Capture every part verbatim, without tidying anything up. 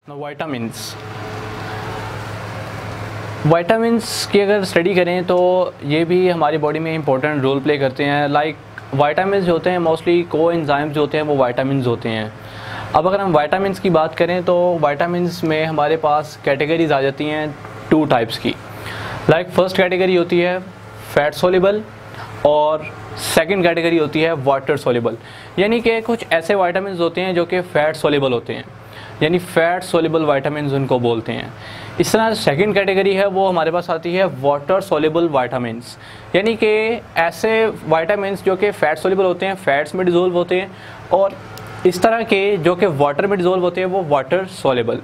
Vitamins vitamins की अगर study करें तो ये भी हमारी बॉडी में इंपॉर्टेंट रोल प्ले करते हैं। लाइक वाइटामिन्स जो होते हैं मोस्टली को एंजाइम्स जो होते हैं वो वाइटामिन्स होते हैं। अब अगर हम वाइटामिन्स की बात करें तो वाइटामिन्स में हमारे पास कैटेगरीज आ जाती हैं टू टाइप्स की। लाइक फर्स्ट कैटेगरी होती है फैट सोल्यूबल और सेकंड कैटेगरी होती है वाटर सोल्यूबल। यानी कि कुछ ऐसे वाइटामिन्स होते हैं जो कि फ़ैट सोल्यूबल होते हैं, यानी फ़ैट सोल्यूबल वाइटामिन्स उनको बोलते हैं। इस तरह सेकंड कैटेगरी है वो हमारे पास आती है वाटर सोल्यूबल वाइटामिन्स, यानी कि ऐसे वाइटामिन्स जो कि फ़ैट सोल्यूबल होते हैं, फ़ैट्स में डिज़ोल्व होते हैं, और इस तरह के जो कि वाटर में डिज़ोल्व होते हैं वो वाटर सोल्यूबल।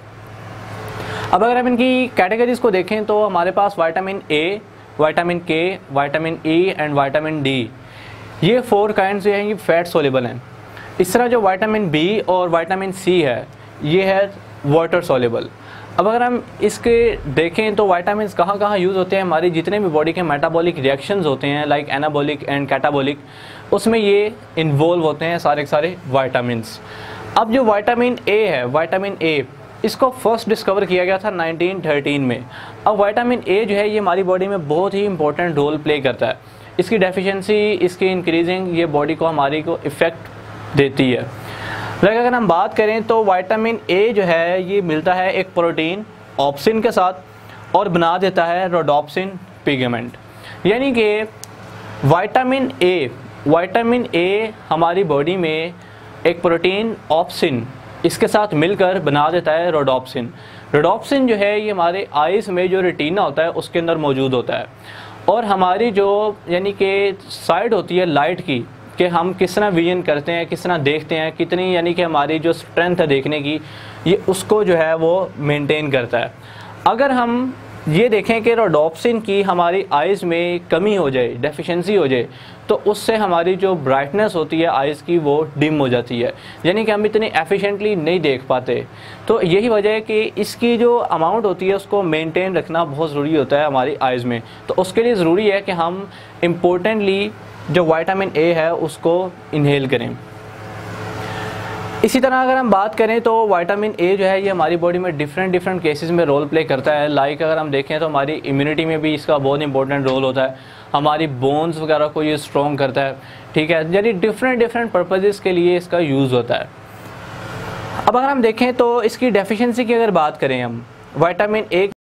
अब अगर हम इनकी कैटेगरीज को देखें तो हमारे पास vitamin A, vitamin K, vitamin E and vitamin D, ये फोर काइंड्स जो हैं ये फ़ैट सोल्यूबल हैं। इस तरह जो वाइटामिन बी और वाइटामिन सी है ये है वाटर सोल्यूबल। अब अगर हम इसके देखें तो वाइटामिन्स कहाँ कहाँ यूज़ होते हैं, हमारी जितने भी बॉडी के मेटाबॉलिक रिएक्शंस होते हैं लाइक एनाबॉलिक एंड कैटाबॉलिक, उसमें ये इन्वॉल्व होते हैं सारे सारे वाइटामिन्स। अब जो वाइटामिन ए है, वाइटामिन ए, इसको फर्स्ट डिस्कवर किया गया था नाइनटीन थर्टीन में। अब वाइटामिन ए जो है ये हमारी बॉडी में बहुत ही इंपॉर्टेंट रोल प्ले करता है। इसकी डेफिशिएंसी, इसकी इंक्रीजिंग ये बॉडी को हमारी को इफ़ेक्ट देती है। लाइक अगर हम बात करें तो वाइटामिन ए जो है ये मिलता है एक प्रोटीन ऑप्सिन के साथ और बना देता है रोडोप्सिन पिगमेंट। यानी कि वाइटामिन ए वाइटामिन ए हमारी बॉडी में एक प्रोटीन ऑप्सिन इसके साथ मिलकर बना देता है रोडोप्सिन। रोडोप्सिन जो है ये हमारे आइज़ में जो रेटिना होता है उसके अंदर मौजूद होता है, और हमारी जो यानी कि साइड होती है लाइट की कि हम किस तरह विजन करते हैं, किस तरह देखते हैं, कितनी यानी कि हमारी जो स्ट्रेंथ है देखने की, ये उसको जो है वो मेंटेन करता है। अगर हम ये देखें कि रोडोप्सिन की हमारी आइज़ में कमी हो जाए, डेफिशिएंसी हो जाए, तो उससे हमारी जो ब्राइटनेस होती है आइज़ की वो डिम हो जाती है, यानी कि हम इतनी एफिशिएंटली नहीं देख पाते। तो यही वजह है कि इसकी जो अमाउंट होती है उसको मेंटेन रखना बहुत ज़रूरी होता है हमारी आइज़ में। तो उसके लिए ज़रूरी है कि हम इम्पोर्टेंटली जो वाइटामिन ए है उसको इनहेल करें। इसी तरह अगर हम बात करें तो वाइटामिन ए जो है ये हमारी बॉडी में डिफरेंट डिफरेंट केसेस में रोल प्ले करता है। लाइक अगर हम देखें तो हमारी इम्यूनिटी में भी इसका बहुत इंपॉर्टेंट रोल होता है, हमारी बोन्स वगैरह को ये स्ट्रॉन्ग करता है, ठीक है, यानी डिफरेंट डिफरेंट पर्पजेस के लिए इसका यूज़ होता है। अब अगर हम देखें तो इसकी डेफिशिएंसी की अगर बात करें हम, वाइटामिन ए